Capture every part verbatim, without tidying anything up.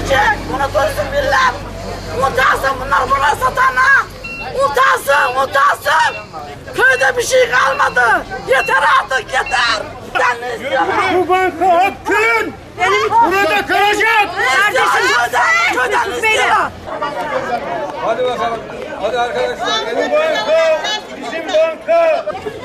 diyecek. Bunu duysun millet. Utansın bunlar bunlar satana. Utansın, utansın. Köyde bir şey kalmadı. Yeter artık, yeter. Ben ne istiyorum? Bu banka hakkın. Burada kalacak. Kardeşim köyden, köyden istiyorum. Hadi bakalım. Hadi arkadaşlar. Bu banka bizim banka.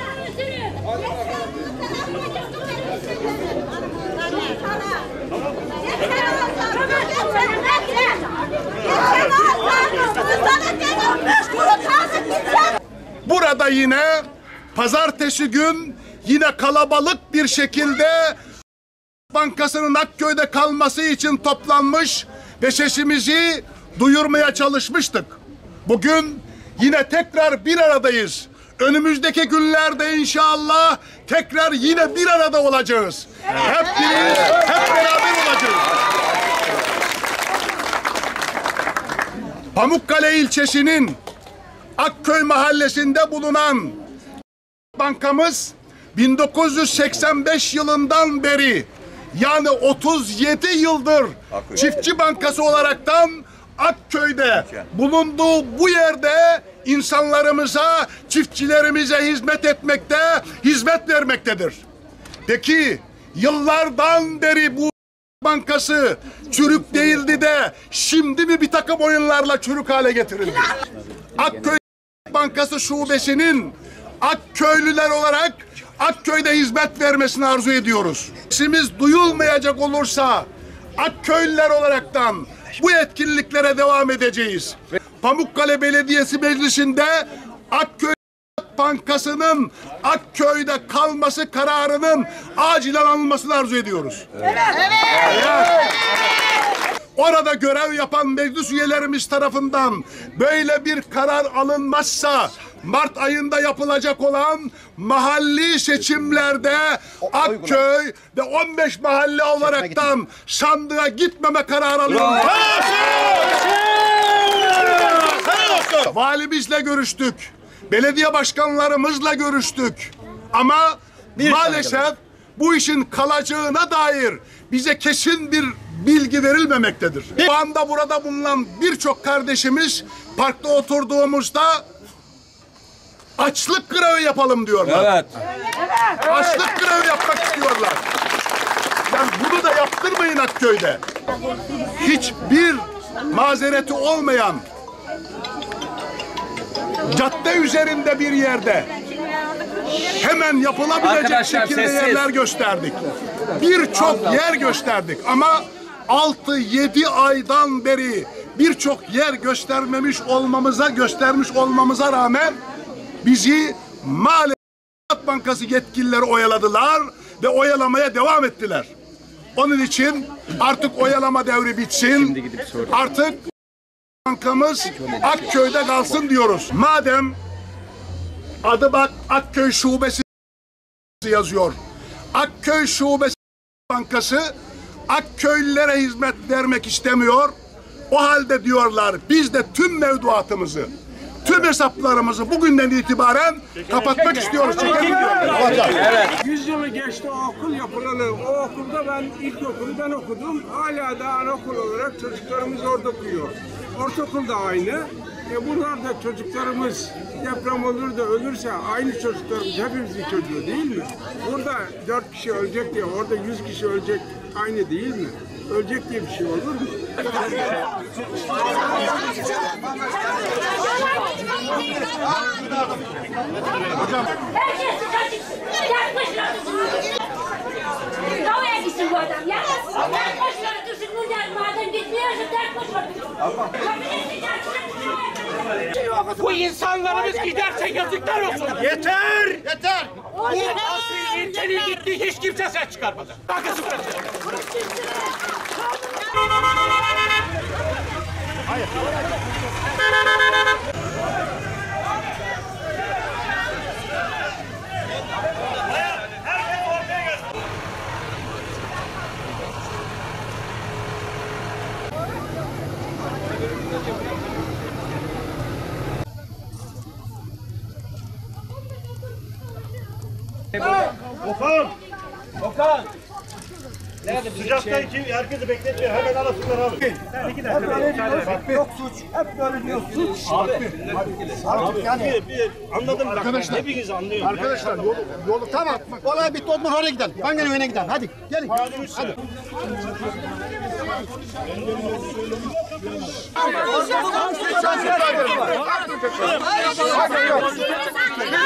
Burada yine pazartesi gün yine kalabalık bir şekilde Bankası'nın Akköy'de kalması için toplanmış ve sesimizi duyurmaya çalışmıştık. Bugün yine tekrar bir aradayız. Önümüzdeki günlerde inşallah tekrar yine bir arada olacağız. Hep birimiz, hep beraber olacağız. Pamukkale ilçesinin Akköy mahallesinde bulunan bankamız bin dokuz yüz seksen beş yılından beri, yani otuz yedi yıldır Çiftçi Bankası olaraktan Akköy'de bulunduğu bu yerde insanlarımıza, çiftçilerimize hizmet etmekte, hizmet vermektedir. Peki yıllardan beri bu bankası çürük değildi de şimdi mi bir takım oyunlarla çürük hale getirildi? Akköy Bankası Şubesi'nin Akköylüler olarak Akköy'de hizmet vermesini arzu ediyoruz. Sesimiz duyulmayacak olursa Akköylüler olaraktan bu etkinliklere devam edeceğiz. Pamukkale Belediyesi Meclisi'nde Akköy Bankası'nın Akköy'de kalması kararının acilen alınmasını arzu ediyoruz. Evet. Evet. Orada görev yapan meclis üyelerimiz tarafından böyle bir karar alınmazsa Mart ayında yapılacak olan mahalli seçimlerde Akköy ve on beş mahalle olaraktan sandığa gitmeme kararı alındı. Valimizle görüştük. Belediye başkanlarımızla görüştük. Ama maalesef bu işin kalacağına dair bize kesin bir bilgi verilmemektedir. Şu anda burada bulunan birçok kardeşimiz parkta oturduğumuzda açlık grevi yapalım diyorlar. Evet. Açlık grevi yapmak istiyorlar. Yani bunu da yaptırmayın Akköy'de. Hiçbir mazereti olmayan cadde üzerinde bir yerde hemen yapılabilecek Arkadaşlar, şekilde sessiz. yerler gösterdik. Birçok yer gösterdik ama altı yedi aydan beri birçok yer göstermemiş olmamıza göstermiş olmamıza rağmen bizi maalesef Bankası yetkilileri oyaladılar ve oyalamaya devam ettiler. Onun için artık oyalama devri bitsin. Artık bankamız Akköy'de kalsın diyoruz. Madem adı bak Akköy Şubesi yazıyor. Akköy Şubesi Bankası Akköylülere hizmet vermek istemiyor. O halde diyorlar biz de tüm mevduatımızı, tüm hesaplarımızı bugünden itibaren kapatmak istiyoruz. Evet. yüz yılı geçti o okul yapılalı. O okulda ben ilkokulu ben okudum. Hala da anaokul olarak çocuklarımız orada okuyor. Ortaokul da aynı. E bunlar da çocuklarımız deprem olur da ölürse aynı çocuklarımız hepimizin çocuğu değil mi? Burada dört kişi ölecek diye orada yüz kişi ölecek aynı değil mi? Ölecek diye bir şey olur mu? Herkes dışarı çıksın. Tek başına dursun. Kavaya gitsin bu adam ya. Tek başına dursun. Buradan madem gitmiyorsa tek başına dursun. Bu insanlarımız giderse yazıklar olsun. Yeter! Yeter! Bu asil ilçenin gitti hiç kimse ses çıkarmadı. Bankası burası. Hayır. Okan! Okan! Sıcaktayım ki herkesi bekletmiyor. Hemen arasınlar abi. Sen iki dakika. Yok suç. Hep böyle diyor suç. Abi. Abi. Yani bir anladım. Arkadaşlar. Hepiniz anlıyor. Arkadaşlar yolu, yolu Tamam. Olay bitti. O zaman oraya gidelim. Bankanın önüne gidelim. Hadi. Gelin. Hadi. Hadi.